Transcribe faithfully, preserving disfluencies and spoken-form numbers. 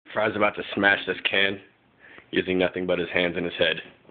Fry's about to smash this can using nothing but his hands and his head.